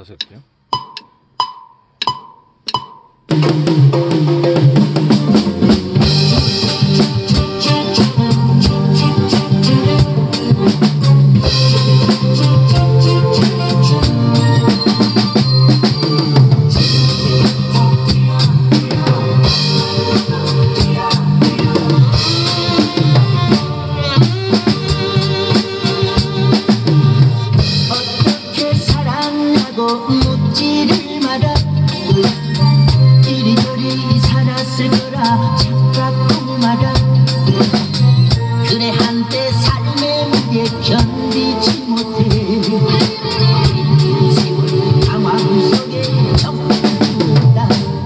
다시 할게요. 묻지를 마라. 이리저리 살았을 거라 착각도 마라. 그래 한때 삶의 무게 견디지 못해 세월 당황 속에 정든다.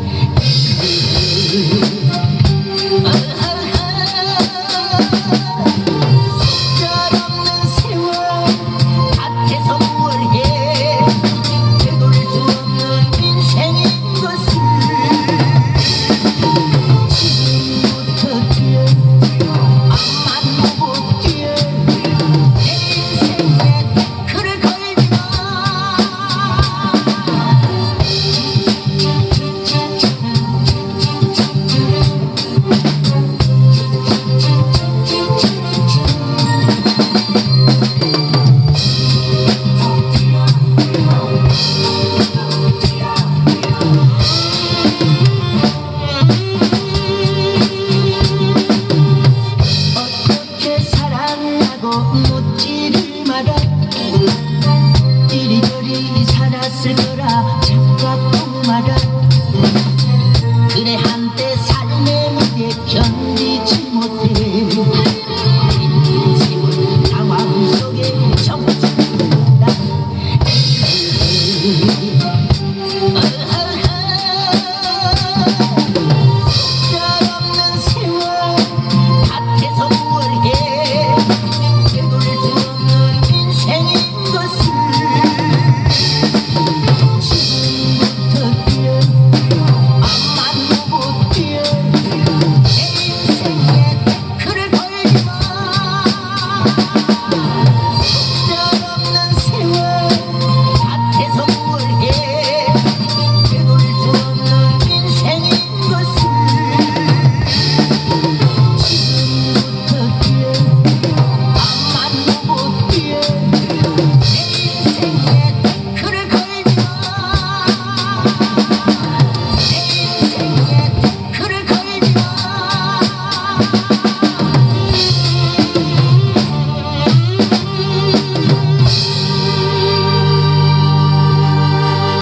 속절없는 세월 밭에서 뭘 해. 되돌 수 없는 인생인 것을 지금부터 뛰어 앞만 보고 뛰어. 내 인생에 태클을 걸지 마. 어떻게 살았냐고 묻지를 마라. 이리저리 살았을 거라 착각도 마라. 그래 한때 삶의 무게 견디지 못해 세월 당황 속에 정든다. 속절없는 세월 밭에서 뭘 해. 되돌 수 없는 인생인 것을 지금부터 뛰어 앞만 보고 뛰어. 내 인생에 태클을 걸지 마. 속절없는 세월 밭에서 뭘 해. 되돌 수 없는 인생인 것을 지금부터 뛰어 앞만 보고 뛰어. 내 인생에